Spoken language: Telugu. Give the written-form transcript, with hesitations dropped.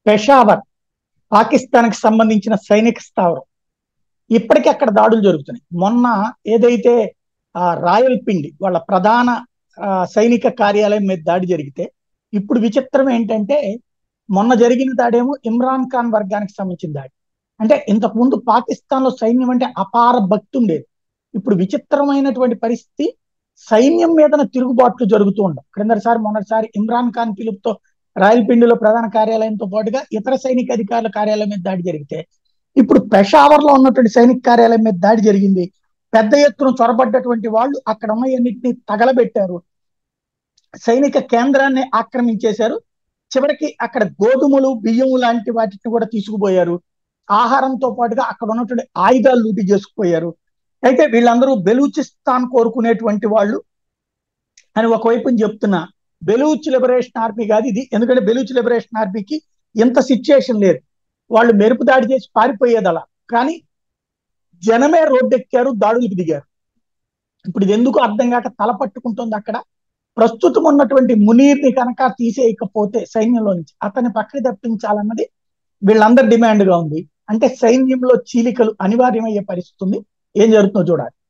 పెషావర్ పాకిస్తాన్కి సంబంధించిన సైనిక స్థావరం. ఇప్పటికీ అక్కడ దాడులు జరుగుతున్నాయి. మొన్న ఏదైతే రాయల్పిండి వాళ్ళ ప్రధాన సైనిక కార్యాలయం మీద దాడి జరిగితే, ఇప్పుడు విచిత్రం ఏంటంటే మొన్న జరిగిన దాడేమో ఇమ్రాన్ ఖాన్ వర్గానికి సంబంధించిన దాడి. అంటే ఇంతకు ముందు పాకిస్తాన్ లో సైన్యం అంటే అపార భక్తి ఉండేది. ఇప్పుడు విచిత్రమైనటువంటి పరిస్థితి, సైన్యం మీదన తిరుగుబాట్లు జరుగుతూ ఉండవు. క్రిందటిసారి మొన్నటిసారి ఇమ్రాన్ ఖాన్ పిలుపుతో రాయల్పిండిలో ప్రధాన కార్యాలయంతో పాటుగా ఇతర సైనిక అధికారుల కార్యాలయం మీద దాడి జరిగితే, ఇప్పుడు పెషావర్ లో ఉన్నటువంటి సైనిక కార్యాలయం మీద దాడి జరిగింది. పెద్ద ఎత్తున చొరబడ్డటువంటి వాళ్ళు అక్కడ ఉన్నవన్నింటినీ తగలబెట్టారు, సైనిక కేంద్రాన్ని ఆక్రమించేశారు. చివరికి అక్కడ గోధుమలు బియ్యము లాంటి వాటిని కూడా తీసుకుపోయారు. ఆహారంతో పాటుగా అక్కడ ఉన్నటువంటి ఆయుధాలు లూటీ చేసుకుపోయారు. అయితే వీళ్ళందరూ బెలూచిస్తాన్ కోరుకునేటువంటి వాళ్ళు అని ఒకవైపు చెప్తున్నా, బెలూచ్ లిబరేషన్ ఆర్మీ కాదు ఇది. ఎందుకంటే బెలూచ్ లిబరేషన్ ఆర్మీకి ఇంత సిచ్యుయేషన్ లేదు, వాళ్ళు మెరుపు దాడి చేసి పారిపోయేది అలా. కానీ జనమే రోడ్డెక్కారు, దాడులకు దిగారు. ఇప్పుడు ఇది ఎందుకు అర్థం కాక తల పట్టుకుంటుంది అక్కడ. ప్రస్తుతం ఉన్నటువంటి మునీర్ని కనుక తీసేయకపోతే సైన్యంలో నుంచి అతన్ని పక్కకి తప్పించాలన్నది వీళ్ళందరి డిమాండ్ గా ఉంది. అంటే సైన్యంలో చీలికలు అనివార్యమయ్యే పరిస్థితి ఉంది. ఏం జరుగుతుందో చూడాలి.